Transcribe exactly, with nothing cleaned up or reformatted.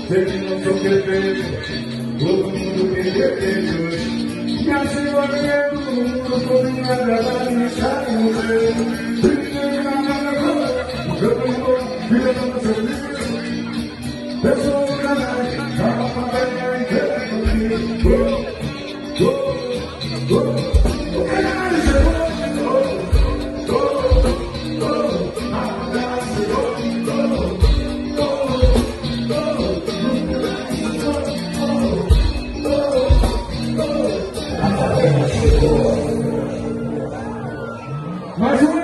sei que não sou perfeito, todo mundo tem defeitos. Me achei olhando no mundo todo me agradar e me achar no seu. Brinquei na minha cor, eu tô louco, vida toda feliz. Eu sou um canal, tava pra ganhar inteira comigo. Oh, oh, oh. O canal chegou, oh, oh, oh. A graça chegou, oh, oh, oh. Mais um